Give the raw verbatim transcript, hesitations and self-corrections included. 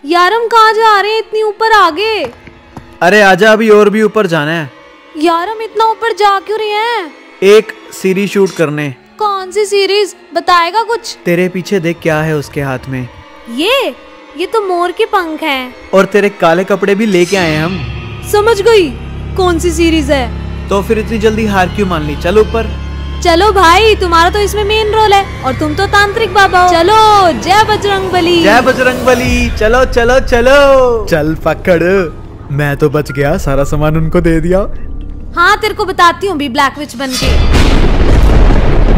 यार हम कहाँ जा रहे हैं इतनी ऊपर आगे? अरे आजा, अभी और भी ऊपर जाना है। यार हम इतना ऊपर जा क्यों रहे हैं? एक सीरीज शूट करने। कौन सी सीरीज, बताएगा कुछ? तेरे पीछे देख क्या है उसके हाथ में। ये ये तो मोर के पंख हैं। और तेरे काले कपड़े भी लेके आए हम। समझ गई कौन सी सीरीज है। तो फिर इतनी जल्दी हार क्यों मान ली? चलो ऊपर। चलो भाई, तुम्हारा तो इसमें मेन रोल है और तुम तो तांत्रिक बाबा हो। चलो, जय बजरंगबली। जय बजरंगबली। चलो चलो चलो। चल पकड़। मैं तो बच गया, सारा सामान उनको दे दिया। हाँ तेरे को बताती हूँ भी ब्लैक विच बन के।